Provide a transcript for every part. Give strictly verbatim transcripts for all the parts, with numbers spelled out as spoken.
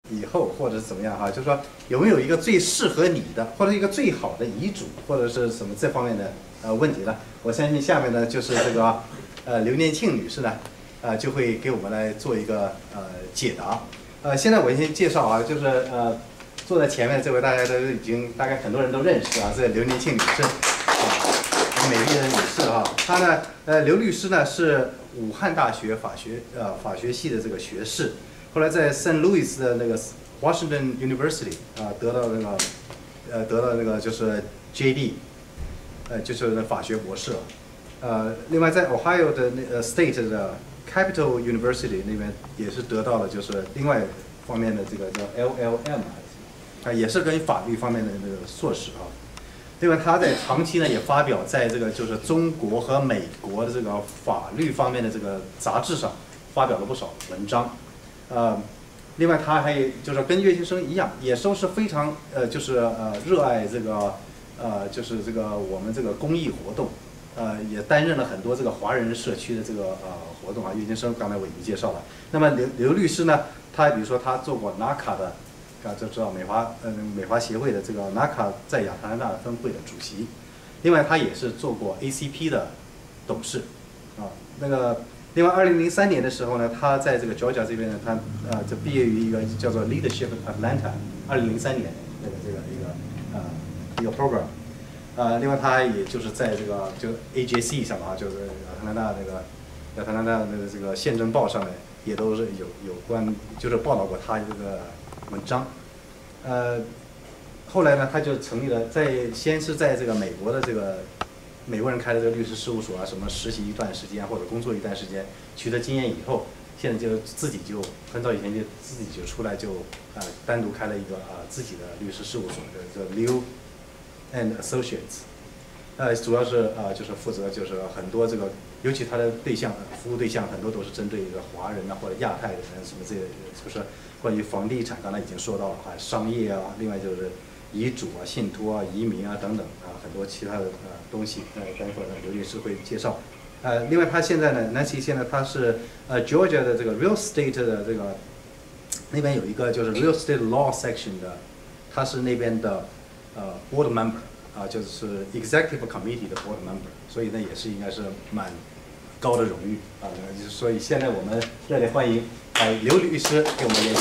以后或者是怎么样哈，就是说有没有一个最适合你的，或者一个最好的遗嘱，或者是什么这方面的呃问题呢？我相信下面呢就是这个呃刘念庆女士呢，呃就会给我们来做一个呃解答。呃，现在我先介绍啊，就是呃坐在前面这位大家都已经大概很多人都认识啊，这刘念庆女士，啊，美丽的女士啊，她呢呃刘律师呢是武汉大学法学呃法学系的这个学士。后来在圣路易斯的那个 Washington University 啊，得到那个，呃，得到那个就是 J D， 呃，就是那法学博士。呃，另外在 Ohio 的那个 State 的 Capital University 那边也是得到了就是另外方面的这个叫 L L M 啊，也是跟法律方面的那个硕士啊。另外他在长期呢也发表在这个就是中国和美国的这个法律方面的这个杂志上发表了不少文章。呃，另外他还就是跟岳先生一样，也都是非常呃，就是呃热爱这个呃，就是这个我们这个公益活动，呃，也担任了很多这个华人社区的这个呃活动啊。岳先生刚才我已经介绍了。那么刘刘律师呢，他比如说他做过 N A C A 的，啊，就知道美华呃美华协会的这个 N A C A 在亚特兰大分会的主席。另外他也是做过 A C P 的董事，啊，那个。另外，二零零三年的时候呢，他在这个 Georgia 这边呢，他呃就毕业于一个叫做 Leadership Atlanta， 二零零三年这个这个一个呃一个 program， 呃，另外他也就是在这个就 A J C 上啊，就是亚特兰大那个亚特兰大那个这个宪政报上面也都是有有关，就是报道过他这个文章，呃，后来呢，他就成立了在先是在这个美国的这个。美国人开的这个律师事务所啊，什么实习一段时间或者工作一段时间，取得经验以后，现在就自己就很早以前就自己就出来就啊、呃、单独开了一个啊、呃、自己的律师事务所，叫 Liu and Associates， 呃主要是啊、呃、就是负责就是很多这个，尤其他的对象服务对象很多都是针对一个华人啊或者亚太的人什么这些，就是关于房地产刚才已经说到了，还商业啊，另外就是遗嘱啊、信托啊、移民啊等等啊很多其他的呃。东西，呃，待会儿呢刘律师会介绍。呃，另外他现在呢 ，Nancy 现在他是呃 Georgia 的这个 Real Estate 的这个那边有一个就是 Real Estate Law Section 的，他是那边的呃 Board Member 啊，就是 Executive Committee 的 Board Member， 所以呢也是应该是蛮高的荣誉啊。所以现在我们热烈欢迎呃刘律师给我们演讲。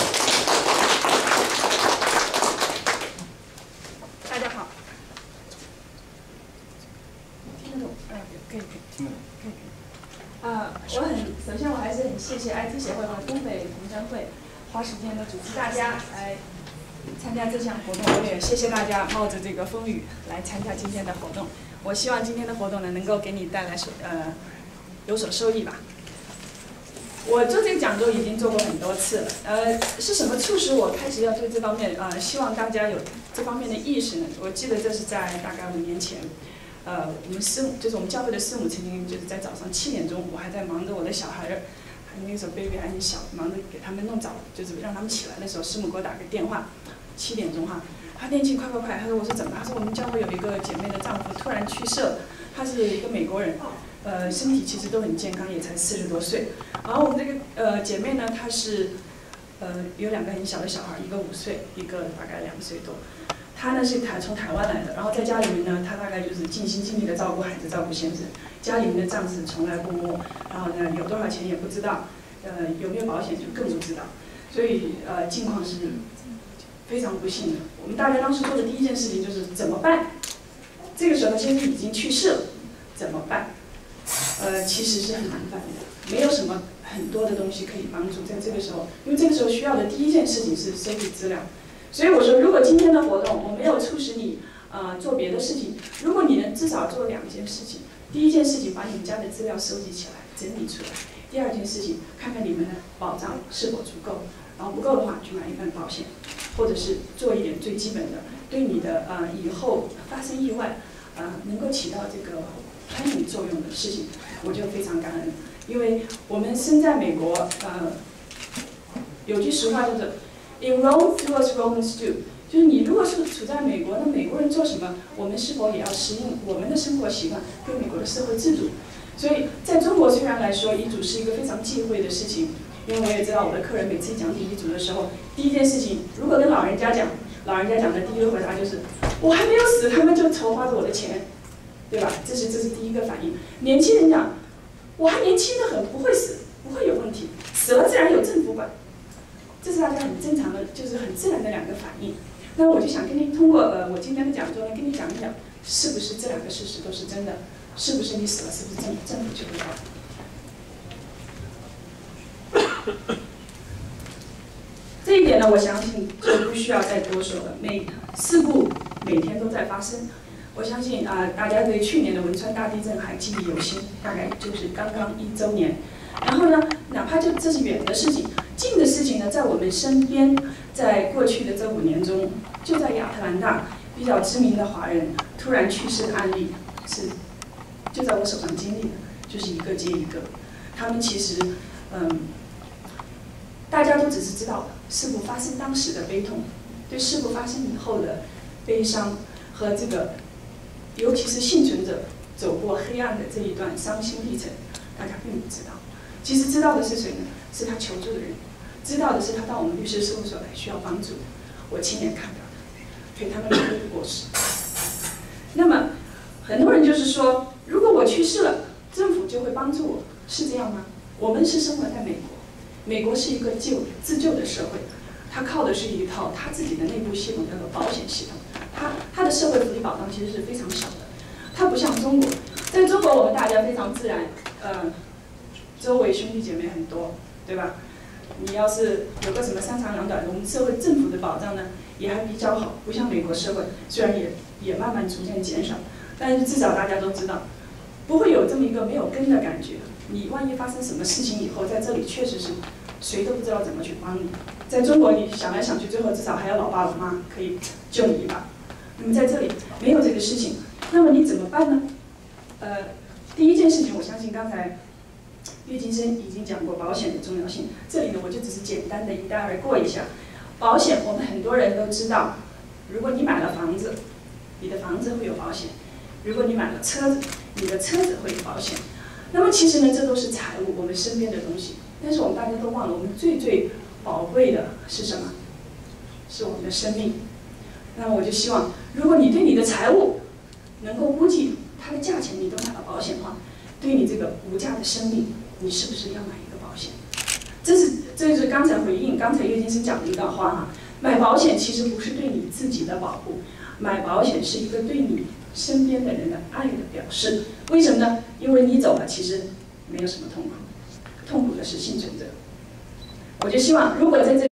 啊，我很首先我还是很谢谢 I T 协会和东北同乡会花时间的组织大家来参加这项活动，我也谢谢大家冒着这个风雨来参加今天的活动。我希望今天的活动呢能够给你带来所呃有所收益吧。我做这个讲座已经做过很多次了，呃，是什么促使我开始要对这方面呃希望大家有这方面的意识呢？我记得这是在大概五年前。呃，我们师母就是我们教会的师母，曾经就是在早上七点钟，我还在忙着我的小孩儿，那个时候 baby 还很小，忙着给他们弄早，就是让他们起来的时候，师母给我打个电话，七点钟哈，他电信快快快，他说我说怎么？他说我们教会有一个姐妹的丈夫突然去世了，他是一个美国人，呃，身体其实都很健康，也才四十多岁。然后我们这个呃姐妹呢，她是呃有两个很小的小孩，一个五岁，一个大概两岁多。他呢是台从台湾来的，然后在家里面呢，他大概就是尽心尽力的照顾孩子，照顾先生，家里面的账是从来不摸，然后呢有多少钱也不知道，呃有没有保险就更不知道，所以呃境况是非常不幸的。我们大家当时做的第一件事情就是怎么办？这个时候他先生已经去世了，怎么办？呃其实是很难办的，没有什么很多的东西可以帮助在这个时候，因为这个时候需要的第一件事情是收集资料。所以我说，如果今天的活动我没有促使你呃做别的事情，如果你能至少做两件事情，第一件事情把你们家的资料收集起来整理出来，第二件事情看看你们的保障是否足够，然后不够的话去买一份保险，或者是做一点最基本的对你的呃以后发生意外呃能够起到这个planning作用的事情，我就非常感恩，因为我们身在美国，呃有句俗话叫做In Rome, do as Romans do， 就是你如果是处在美国，那美国人做什么，我们是否也要适应我们的生活习惯跟美国的社会制度？所以在中国虽然来说，遗嘱是一个非常忌讳的事情， 因为我也知道我的客人每次讲第一组的时候，第一件事情，如果跟老人家讲，老人家讲的第一个回答就是，我还没有死，他们就筹划着我的钱，对吧？这是这是第一个反应。年轻人讲，我还年轻得很，不会死，不会有问题，死了自然有政府管，这是大家很正常的，就是很自然的两个反应。那我就想跟你通过呃我今天的讲座呢，跟你讲一讲，是不是这两个事实都是真的？是不是你死了，是不是政政府就会管？这一点呢，我相信就不需要再多说了。每事故每天都在发生，我相信啊、呃，大家对去年的汶川大地震还记忆犹新，大概就是刚刚一周年。然后呢，哪怕就这是远的事情，近的事情呢，在我们身边，在过去的这五年中，就在亚特兰大比较知名的华人突然去世的案例是就在我手上经历的，就是一个接一个。他们其实，嗯。大家都只是知道事故发生当时的悲痛，对事故发生以后的悲伤和这个，尤其是幸存者走过黑暗的这一段伤心历程，大家并不知道。其实知道的是谁呢？是他求助的人，知道的是他到我们律师事务所来需要帮助，我亲眼看到的，陪他们两个过世。那么很多人就是说，如果我去世了，政府就会帮助我，是这样吗？我们是生活在美国。美国是一个救自救的社会，它靠的是一套它自己的内部系统，叫做保险系统。它它的社会福利保障其实是非常少的，它不像中国，在中国我们大家非常自然，呃，周围兄弟姐妹很多，对吧？你要是有个什么三长两短的，我们社会政府的保障呢也还比较好，不像美国社会，虽然也也慢慢逐渐减少，但是至少大家都知道，不会有这么一个没有根的感觉。你万一发生什么事情以后，在这里确实是谁都不知道怎么去帮你。在中国，你想来想去，最后至少还有老爸老妈可以救你一把。那么在这里没有这个事情，那么你怎么办呢？呃，第一件事情，我相信刚才岳金生已经讲过保险的重要性。这里呢，我就只是简单的一带而过一下。保险，我们很多人都知道，如果你买了房子，你的房子会有保险；如果你买了车子，你的车子会有保险。那么其实呢，这都是财物，我们身边的东西。但是我们大家都忘了，我们最最宝贵的是什么？是我们的生命。那么我就希望，如果你对你的财物能够估计它的价钱，你都买了保险的话，对你这个无价的生命，你是不是要买一个保险？这是这就是刚才回应刚才岳金生讲的一段话哈。买保险其实不是对你自己的保护，买保险是一个对你身边的人的爱的表示。为什么呢？因为你走了，其实没有什么痛苦，痛苦的是幸存者。我就希望，如果在这